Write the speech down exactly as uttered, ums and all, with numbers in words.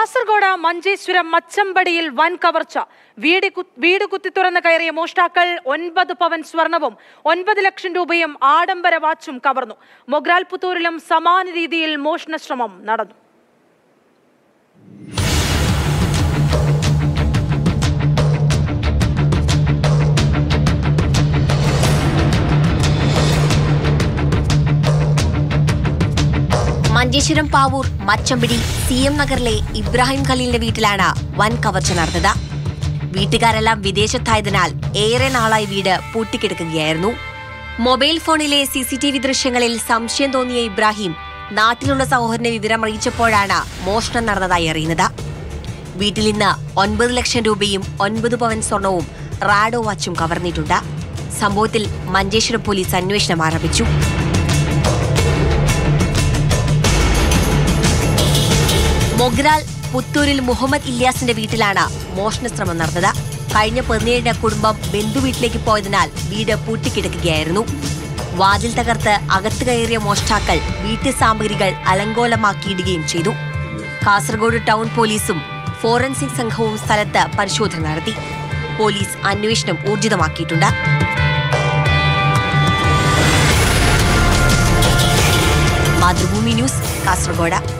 കാസർഗോഡ് മഞ്ചേശ്വരം മച്ചമ്പടിയിൽ വൻ കവർച്ച. വീട് വീട് കുത്തിത്തുറന്ന് കയറിയ മോഷ്ടാക്കൾ ഒൻപത് പവൻ സ്വർണവും ഒൻപത് ലക്ഷം രൂപയും ആഡംബര വാച്ചും കവർന്നു. മൊഗ്രാൽ പുത്തൂരിലും സമാന രീതിയിൽ മോഷണശ്രമം നടന്നു. മഞ്ചേശ്വരം പാവൂർ മച്ചമ്പടി സി എം നഗറിലെ ഇബ്രാഹിം ഖലീലിന്റെ വീട്ടിലാണ് വൻ കവർച്ച നടന്നത്. വീട്ടുകാരെല്ലാം വിദേശത്തായതിനാൽ ഏറെ നാളായി വീട് പൂട്ടിക്കിടക്കുകയായിരുന്നു. മൊബൈൽ ഫോണിലെ സി സി ടി വി ദൃശ്യങ്ങളിൽ സംശയം തോന്നിയ ഇബ്രാഹിം നാട്ടിലുള്ള സഹോദരനെ വിവരം അറിയിച്ചപ്പോഴാണ് മോഷണം നടന്നതായി അറിയുന്നത്. വീട്ടിൽ നിന്ന് ഒൻപത് ലക്ഷം രൂപയും ഒൻപത് പവൻ സ്വർണവും റാഡോ വാച്ചും കവർന്നിട്ടുണ്ട്. സംഭവത്തിൽ മഞ്ചേശ്വരം പോലീസ് അന്വേഷണം ആരംഭിച്ചു. മൊഗ്രാൽ പുത്തൂരിൽ മുഹമ്മദ് ഇല്യാസിന്റെ വീട്ടിലാണ് മോഷണശ്രമം നടന്നത്. കഴിഞ്ഞ പതിനേഴിന് കുടുംബം ബന്ധുവീട്ടിലേക്ക് പോയതിനാൽ വീട് പൂട്ടിക്കിടക്കുകയായിരുന്നു. വാതിൽ തകർത്ത് അകത്ത് കയറിയ മോഷ്ടാക്കൾ വീട്ടു സാമഗ്രികൾ അലങ്കോലമാക്കിയിടുകയും ചെയ്തു. കാസർഗോഡ് ടൗൺ പോലീസും ഫോറൻസിക് സംഘവും സ്ഥലത്ത് പരിശോധന നടത്തി. പോലീസ് അന്വേഷണം ഊർജിതമാക്കിയിട്ടുണ്ട്. മാതൃഭൂമി ന്യൂസ്, കാസർഗോഡ്.